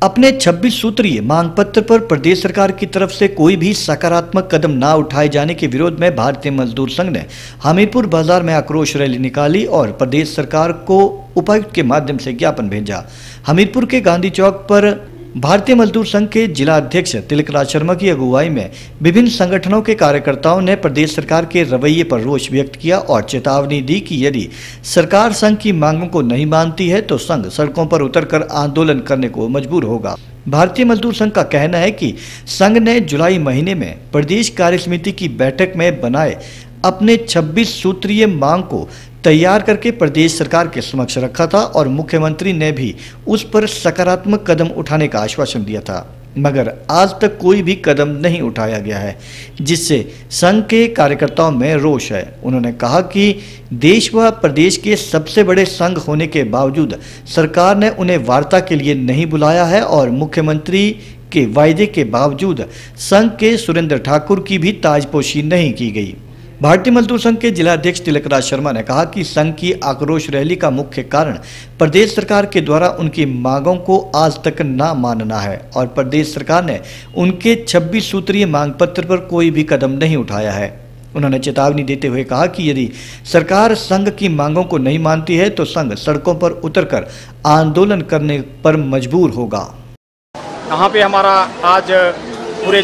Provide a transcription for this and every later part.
अपने 26 सूत्रीय मांग पत्र पर प्रदेश सरकार की तरफ से कोई भी सकारात्मक कदम न उठाए जाने के विरोध में भारतीय मजदूर संघ ने हमीरपुर बाजार में आक्रोश रैली निकाली और प्रदेश सरकार को उपायुक्त के माध्यम से ज्ञापन भेजा। हमीरपुर के गांधी चौक पर भारतीय मजदूर संघ के जिला अध्यक्ष तिलकराज शर्मा की अगुवाई में विभिन्न संगठनों के कार्यकर्ताओं ने प्रदेश सरकार के रवैये पर रोष व्यक्त किया और चेतावनी दी कि यदि सरकार संघ की मांगों को नहीं मानती है तो संघ सड़कों पर उतरकर आंदोलन करने को मजबूर होगा। भारतीय मजदूर संघ का कहना है कि संघ ने जुलाई महीने में प्रदेश कार्य समिति की बैठक में बनाए अपने 26 सूत्रीय मांग को तैयार करके प्रदेश सरकार के समक्ष रखा था और मुख्यमंत्री ने भी उस पर सकारात्मक कदम उठाने का आश्वासन दिया था, मगर आज तक कोई भी कदम नहीं उठाया गया है, जिससे संघ के कार्यकर्ताओं में रोष है। उन्होंने कहा कि देश व प्रदेश के सबसे बड़े संघ होने के बावजूद सरकार ने उन्हें वार्ता के लिए नहीं बुलाया है और मुख्यमंत्री के वायदे के बावजूद संघ के सुरेंद्र ठाकुर की भी ताजपोशी नहीं की गई। भारतीय मजदूर संघ के जिला अध्यक्ष तिलकराज शर्मा ने कहा कि संघ की आक्रोश रैली का मुख्य कारण प्रदेश सरकार के द्वारा उनकी मांगों को आज तक न मानना है और प्रदेश सरकार ने उनके 26 सूत्रीय मांग पत्र पर कोई भी कदम नहीं उठाया है। उन्होंने चेतावनी देते हुए कहा कि यदि सरकार संघ की मांगों को नहीं मानती है तो संघ सड़कों पर उतरकर आंदोलन करने पर मजबूर होगा। यहाँ पे हमारा आज पूरे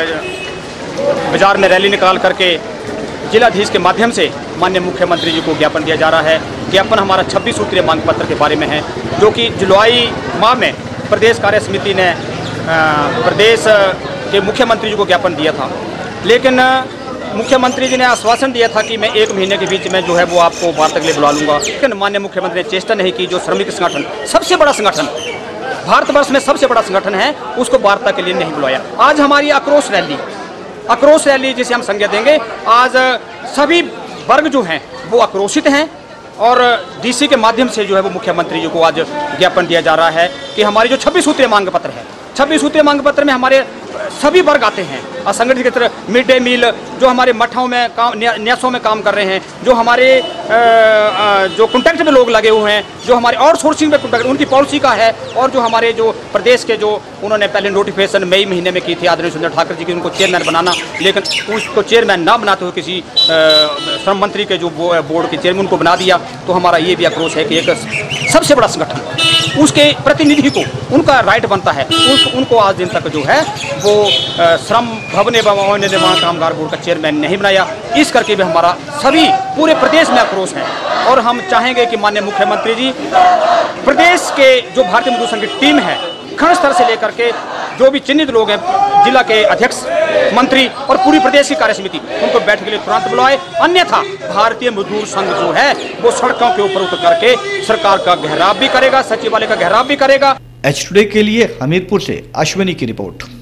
बाजार में रैली निकाल करके जिलाधीश के माध्यम से माननीय मुख्यमंत्री जी को ज्ञापन दिया जा रहा है। ज्ञापन हमारा 26 सूत्रीय मांग पत्र के बारे में है, जो कि जुलाई माह में प्रदेश कार्य समिति ने प्रदेश के मुख्यमंत्री जी को ज्ञापन दिया था, लेकिन मुख्यमंत्री जी ने आश्वासन दिया था कि मैं 1 महीने के बीच में जो है वो आपको वार्ता के लिए बुला लूँगा। लेकिन माननीय मुख्यमंत्री ने चेष्टा नहीं की। जो श्रमिक संगठन, सबसे बड़ा संगठन भारतवर्ष में सबसे बड़ा संगठन है, उसको वार्ता के लिए नहीं बुलाया। आज हमारी आक्रोश रैली जिसे हम संज्ञा देंगे, आज सभी वर्ग जो हैं वो आक्रोशित हैं और डीसी के माध्यम से जो है वो मुख्यमंत्री जी को आज ज्ञापन दिया जा रहा है कि हमारी जो 26 सूत्रीय मांग पत्र है, 26 सूत्रीय मांग पत्र में हमारे सभी वर्ग आते हैं। असंगठित क्षेत्र, मिड डे मील, जो हमारे मठों में काम, न्यासों में काम कर रहे हैं, जो हमारे जो कॉन्ट्रैक्ट में लोग लगे हुए हैं, जो हमारे आउटसोर्सिंग में कॉन्ट्रैक्ट, उनकी पॉलिसी का है। और जो हमारे जो प्रदेश के जो उन्होंने पहले नोटिफिकेशन मई महीने में की थी आदरणीय सुरेंद्र ठाकुर जी की, उनको चेयरमैन बनाना, लेकिन उसको चेयरमैन ना बनाते हुए किसी श्रम मंत्री के जो बोर्ड के चेयरमैन उनको बना दिया। तो हमारा ये भी आक्रोश है कि एक सबसे बड़ा संगठन, उसके प्रतिनिधि को उनका राइट बनता है, उनको आज दिन तक जो है वो श्रम भवन एवं निर्माण कामगार बोर्ड का चेयरमैन नहीं बनाया। इस करके भी हमारा सभी पूरे प्रदेश में आक्रोश है और हम चाहेंगे कि माननीय मुख्यमंत्री जी प्रदेश के जो भारतीय मजदूर संघ की टीम है, खंड स्तर से लेकर के जो भी चिन्हित लोग हैं, जिला के अध्यक्ष, मंत्री और पूरी प्रदेश की कार्य समिति, उनको बैठक के लिए तुरंत बुलाए, अन्यथा भारतीय मजदूर संघ जो है वो सड़कों के ऊपर उतर करके सरकार का घेराव भी करेगा, सचिवालय का घेराव भी करेगा। एच टुडे के लिए हमीरपुर से अश्विनी की रिपोर्ट।